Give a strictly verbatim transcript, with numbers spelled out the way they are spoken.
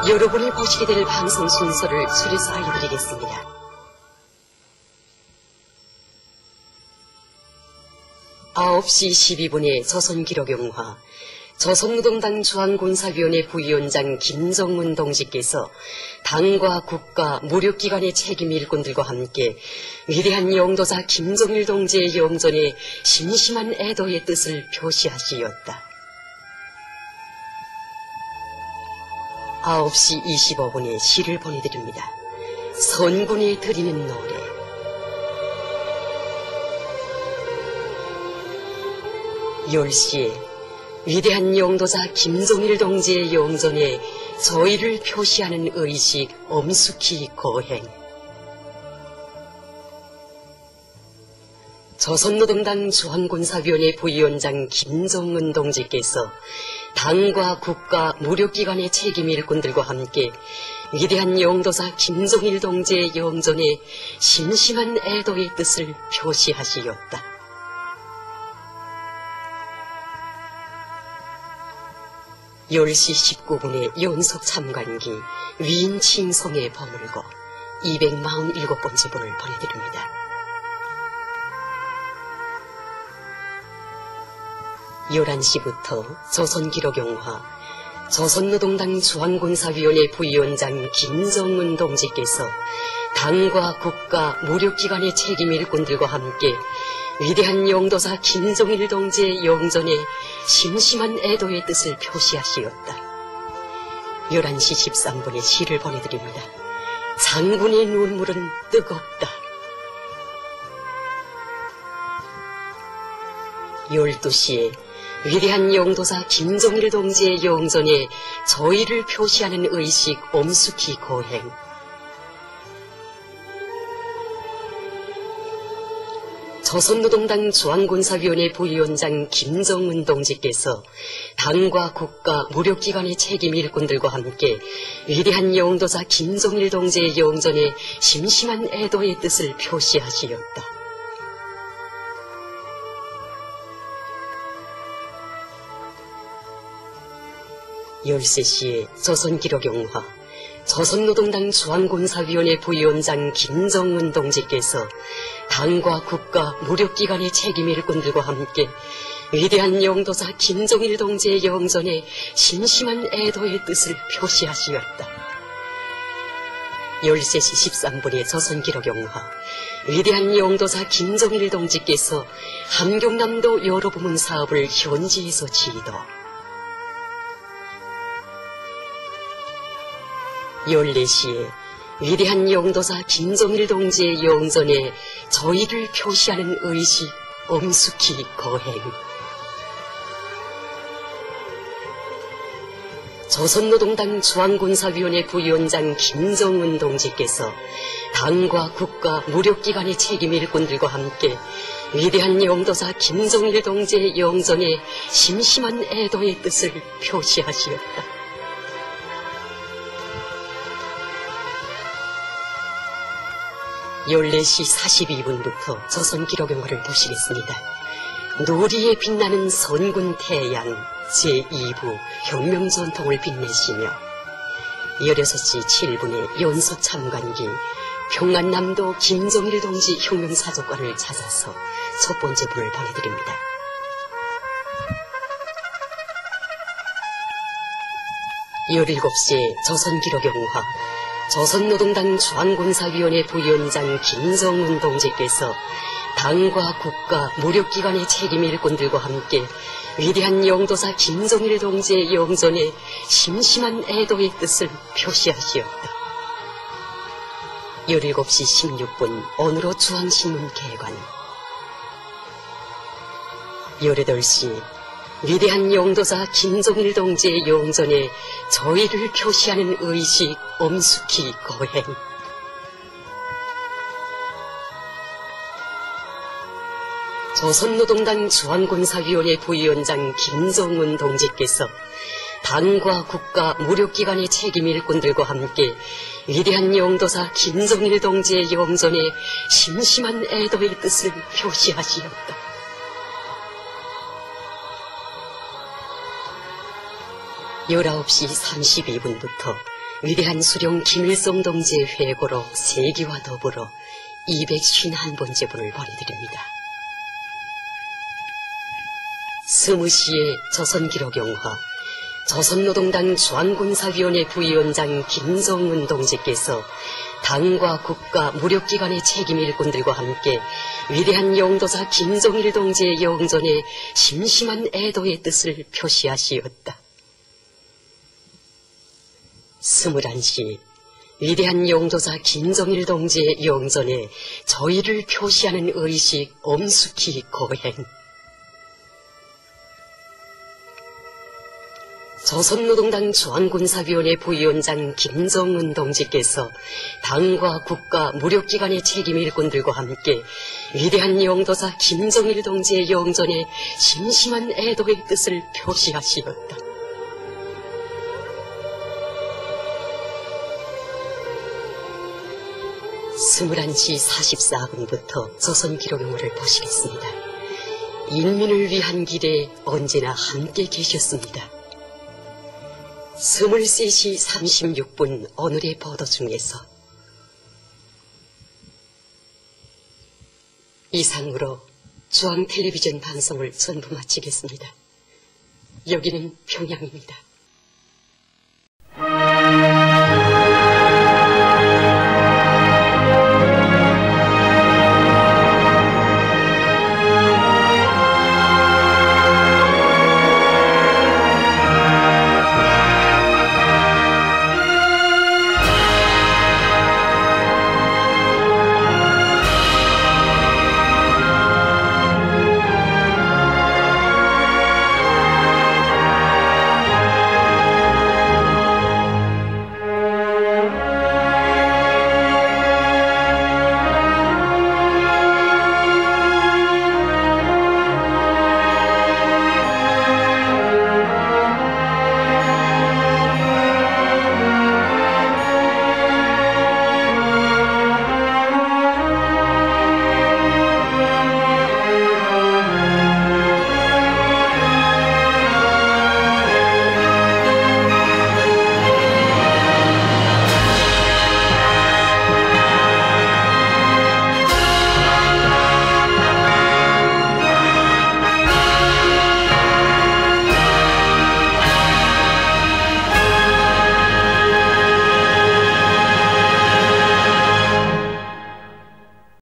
여러분이 보시게 될 방송 순서를 줄여서 알려드리겠습니다. 아홉 시 십이 분에 조선기록영화, 조선노동당 중앙군사위원회 부위원장 김정은 동지께서 당과 국가, 무력기관의 책임 일꾼들과 함께 위대한 영도자 김정일 동지의 영전에 심심한 애도의 뜻을 표시하시었다. 아홉 시 이십오 분에 시를 보내드립니다. 선군이 드리는 노래. 열 시에 위대한 영도자 김정일 동지의 영전에 저희를 표시하는 의식 엄숙히 거행. 조선노동당 중앙군사위원회 부위원장 김정은 동지께서 당과 국가, 무력기관의 책임 일꾼들과 함께 위대한 영도자 김정일 동지의 영전에 심심한 애도의 뜻을 표시하시었다. 열 시 십구 분에 연속 참관기 위인 칭송에 버물고 이백사십칠 번째 분을 보내드립니다. 열한 시부터 조선기록영화, 조선노동당 중앙군사위원회 부위원장 김정은 동지께서 당과 국가, 무력기관의 책임 일꾼들과 함께 위대한 영도자 김정일 동지의 영전에 심심한 애도의 뜻을 표시하시었다. 열한 시 십삼 분에 시를 보내드립니다. 장군의 눈물은 뜨겁다. 열두 시에 위대한 영도자 김정일 동지의 영전에 저희를 표시하는 의식 엄숙히 거행. 조선노동당 중앙군사위원회 부위원장 김정은 동지께서 당과 국가, 무력기관의 책임 일꾼들과 함께 위대한 영도자 김정일 동지의 영전에 심심한 애도의 뜻을 표시하시었다. 열세 시에 조선기록영화, 조선노동당 중앙군사위원회 부위원장 김정은 동지께서 당과 국가, 무력기관의 책임 일꾼들과 함께 위대한 영도자 김정일 동지의 영전에 심심한 애도의 뜻을 표시하시었다. 열세 시 십삼 분에 조선기록영화, 위대한 영도자 김정일 동지께서 함경남도 여러 부문 사업을 현지에서 지도. 열네 시에 위대한 영도자 김정일 동지의 영전에 저희를 표시하는 의식 엄숙히 거행. 조선노동당 중앙군사위원회 부위원장 김정은 동지께서 당과 국가, 무력기관의 책임 일꾼들과 함께 위대한 영도자 김정일 동지의 영전에 심심한 애도의 뜻을 표시하시었다. 열네 시 사십이 분부터 조선기록영화를 보시겠습니다. 누리에 빛나는 선군 태양 제이 부 혁명전통을 빛내시며 열여섯 시 칠 분에 연속 참관기 평안남도 김정일 동지 혁명사족관을 찾아서 첫 번째 분을 보내드립니다. 열일곱 시에 조선기록영화, 조선노동당 중앙군사위원회 부위원장 김정은 동지께서 당과 국가, 무력기관의 책임 일꾼들과 함께 위대한 영도자 김정일 동지의 영전에 심심한 애도의 뜻을 표시하시었다. 열일곱 시 십육 분 오늘로 중앙신문 개관. 열여덟 시 위대한 영도자 김정일 동지의 영전에 저희를 표시하는 의식 엄숙히 거행. 조선노동당 중앙군사위원회 부위원장 김정은 동지께서 당과 국가, 무력기관의 책임 일꾼들과 함께 위대한 영도자 김정일 동지의 영전에 심심한 애도의 뜻을 표시하시었다. 열아홉 시 삼십이 분부터 위대한 수령 김일성 동지의 회고로 세기와 더불어 이백오십일 번째 분을 보내드립니다. 스무시의 조선기록용화, 조선노동당 중앙군사위원회 부위원장 김정은 동지께서 당과 국가 무력기관의 책임 일꾼들과 함께 위대한 영도자 김정일 동지의 영전에 심심한 애도의 뜻을 표시하시었다. 스물한 시 위대한 영도자 김정일 동지의 영전에 저희를 표시하는 의식 엄숙히 고행. 조선노동당 중앙군사위원회 부위원장 김정은 동지께서 당과 국가 무력기관의 책임 일꾼들과 함께 위대한 영도자 김정일 동지의 영전에 심심한 애도의 뜻을 표시하시었다. 스물한 시 사십사 분부터 조선기록용화를 보시겠습니다. 인민을 위한 길에 언제나 함께 계셨습니다. 스물세 시 삼십육 분 오늘의 보도 중에서 이상으로 중앙텔레비전 방송을 전부 마치겠습니다. 여기는 평양입니다.